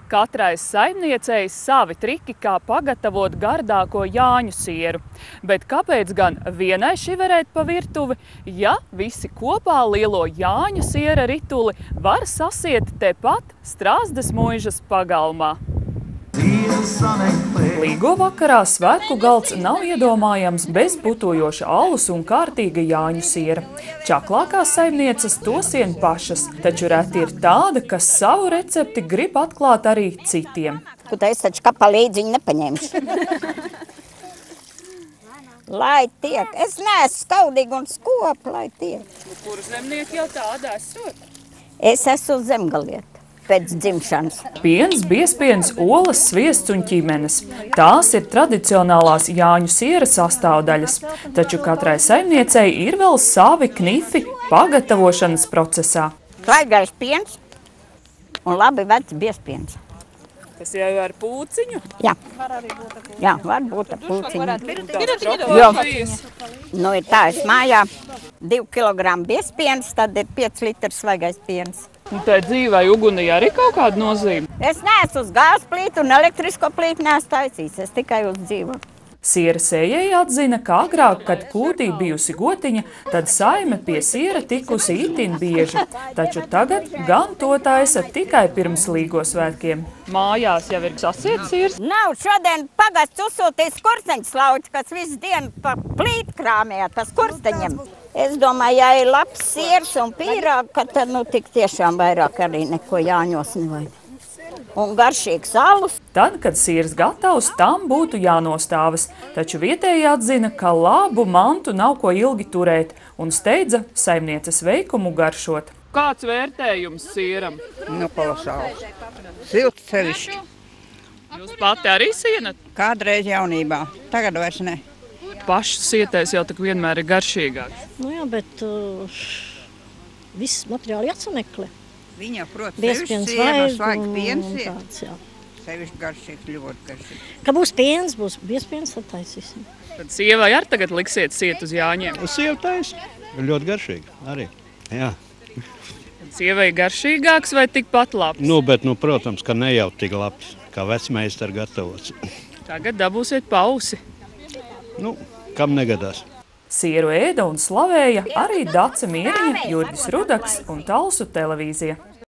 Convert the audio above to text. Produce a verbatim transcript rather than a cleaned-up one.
Katrai saimniecei savi triki, kā pagatavot gardāko jāņu sieru. Bet kāpēc gan vienai šiverēt pa virtuvi, ja visi kopā lielo jāņu siera rituli var sasiet tepat Strāzdes muižas pagalmā? Līgo vakarā svētku galds nav iedomājams bez putojoša alus un kārtīga jāņu siera. Čaklākās saimnieces to sien pašas, taču reti ir tāda, kas savu recepti grib atklāt arī citiem. Kur es taču kā palīdziņu nepaņemšu. Lai tiek. Es neesmu skaudīga un skopa, lai tiek. Kuru zemnieki jau tāda esot? Es esmu zemgalieta. Pēc dzimšanas. Piens, biezpiens, olas, sviests un ķimenes. Tās ir tradicionālās jāņu siera sastāvdaļas, taču katrai saimniecei ir vēl savi knifi pagatavošanas procesā. Klaigais piens un labi vecs biezpiens. Tas jau ar pūciņu? Jā. Jā, var būt ar pūciņu. Jo, nu ir tā, es mājā divi kilogrami biezpiens, tad ir pieci litri svaigais piens. Un tai dzīvai ugunī arī kaut kāda nozīme? Es neesmu uz gāzes plītu un elektrisko plītu neesmu taisījis, es tikai uz dzīvo. Siera sējēji atzina, ka agrāk, kad kūtī bijusi gotiņa, tad saime pie siera tikusi itin bieži, taču tagad gan to taisa tikai pirms Līgo svētkiem. Mājās jau ir sasiet siers? Nav, šodien pagasts uzsūtīs kursteņu slauķi, kas visu dienu pa plītu krāmējāt, pa skursteņiem. Es domāju, ja ir labs siers un pīrāgi, ka tad nu tik tiešām vairāk arī neko jāņos nevajag. Un garšīgs alus. Tad, kad siers gatavs, tam būtu jānostāvas, taču vietēji atzina, ka labu mantu nav ko ilgi turēt un steidza saimnieces veikumu garšot. Kāds vērtējums sieram? Nu, kolosāls. Silts sevišķi. Jūs pati arī sienat? Kādreiz jaunībā, tagad vairs ne. Pašs sietējs jau tak vienmēr ir garšīgāks. Nu jā, bet uh, viss materiāli jāsameklē. Viņa, protams, Biezpiens sevišķi siena, vajag svaigi un, piens un ir. tāds, jā. Sevišķi garšīgs, ļoti garšīgs. Ka būs piens, būs biezpiens, tad taisīsim. Tad sievai arī tagad liksiet siet uz jāņiem? Sieva taisa. Ļoti garšīgi arī. Jā. Sievai garšīgāks vai tikpat labs? Nu, bet, nu, protams, ka ne jau tik labs, kā vecmeistari gatavots. Tagad dabūsiet pausi. Nu, kam negadās. Sieru ēda un slavēja arī Dace Mieriņa, Jurgis Rudaks un Talsu televīzija.